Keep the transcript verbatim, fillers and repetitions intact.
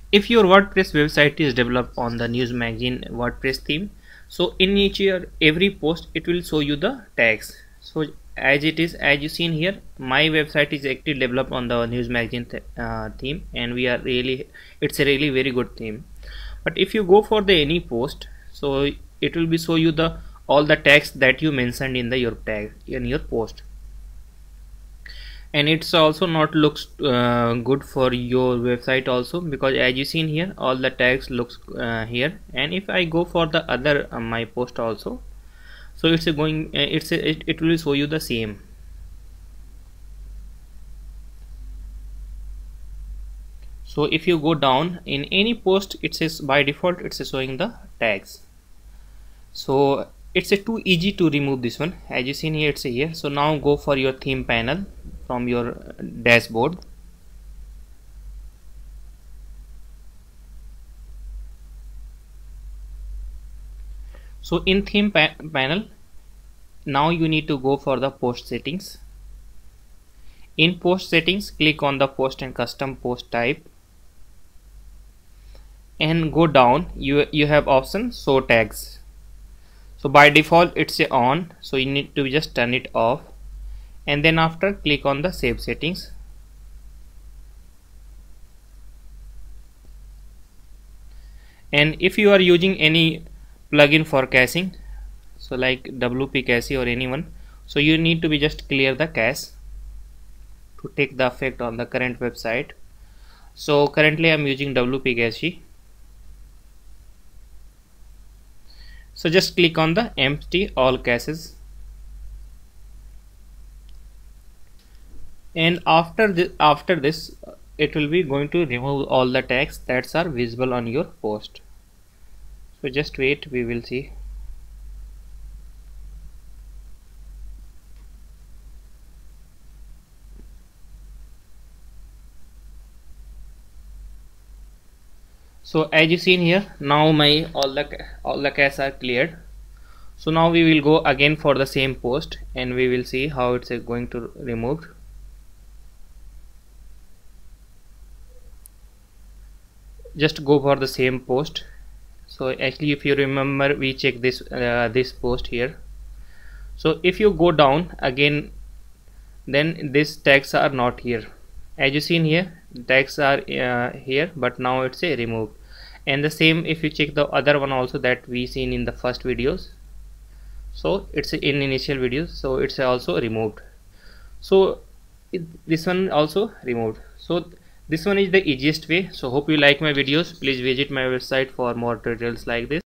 If your WordPress website is developed on the news magazine WordPress theme, so in each year every post it will show you the tags. So as it is, as you seen here, my website is actually developed on the news magazine th uh, theme, and we are really, it's a really very good theme. But if you go for the any post, so it will be show you the all the tags that you mentioned in the your tag in your post, and it's also not looks uh, good for your website also, because as you seen here all the tags looks uh, here. And if I go for the other uh, my post also, so it's a going uh, it's a, it, it will show you the same. So if you go down in any post, it says by default it's showing the tags. So it's a too easy to remove this one. As you seen here, it's a here. So now go for your theme panel from your dashboard. So in theme pa panel, now you need to go for the post settings. In post settings, click on the post and custom post type, and go down. You you have option show tags. So by default it's a on, so you need to just turn it off, and then after click on the save settings. And if you are using any plugin for caching, so like W P Cache or anyone, so you need to be just clear the cache to take the effect on the current website. So currently I'm using W P Cache. So just click on the empty all caches, and after this after this it will be going to remove all the tags that are visible on your post. So just wait, we will see. So as you seen here, now my all the all the caches are cleared. So now we will go again for the same post, and we will see how it's going to remove. Just go for the same post. So actually, if you remember, we check this uh, this post here. So if you go down again, then these tags are not here. As you seen here, tags are uh, here, but now it's a removed. And the same if you check the other one also that we seen in the first videos, so it's in initial videos, so it's also removed. So it, this one also removed. So this one is the easiest way. So hope you like my videos. Please visit my website for more tutorials like this.